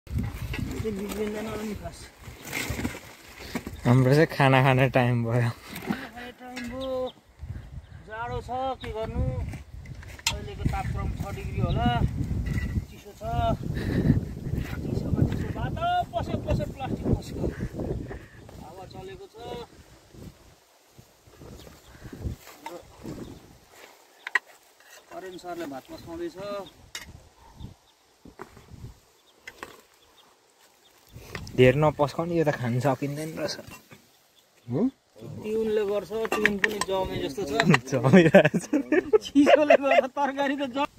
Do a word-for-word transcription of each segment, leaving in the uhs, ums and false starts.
हाम्रो चाहिँ खाना खाने टाइम भयो। टाइम भयो, जाडो छ के गर्नु। अहिलेको तापक्रम छ डिग्री होला, चिसो छ। चिसोमा चिसो बात पस्यो पस्यो प्लास्टिक पस्यो, हावा चलेको छ। करेन्ट सरले भात पस्काउँदैछ। धेर नपस्काउने, यो त खान सकिँदैन रहेछ। तिउनले गर्छ, तिउन पनि जमे जस्तो छ। जमिरहेछ। चिसोले गर्दा तरकारी त जम।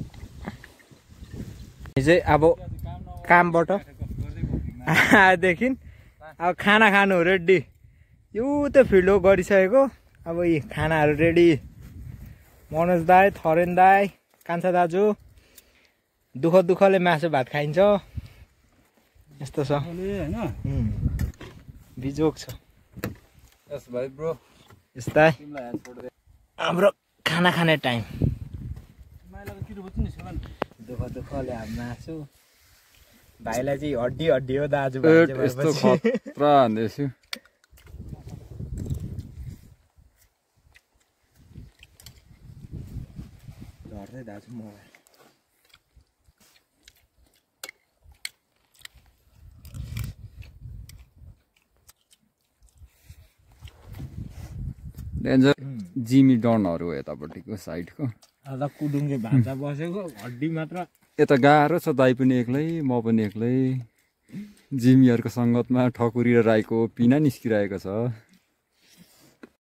चाहिँ अब कामबाट आएदेखि अब खाना खानु रेडी। यो त फिल्ड गरिसकेको। अब यी खानाहरू रेडी। मनोज दाई, थरेन दाई, कान्छा दाजु दुःख दुःखले मासु भात खाइन्छ। यस्तो छ हैन, बिजोक छ। यस भाइ ब्रो, यस्ता हाम्रो खाना खाने टाइम। दुःख दुःखले अब मासु भाइलाई चाहिँ हड्डी हड्डी हो दाजु भन्दैछु। झर्दै दाजु मोबाइल। डेन्जर जिमी डनहरू हो यतापट्टिको साइडको। अब कुडुङ्गे भान्जा बसेको हड्डी मात्र। यता गाह्रो छ, दाइ पनि एक्लै, म पनि एक्लै। जिमीहरूको सङ्गतमा ठकुरी र राईको पिना निस्किरहेको छ।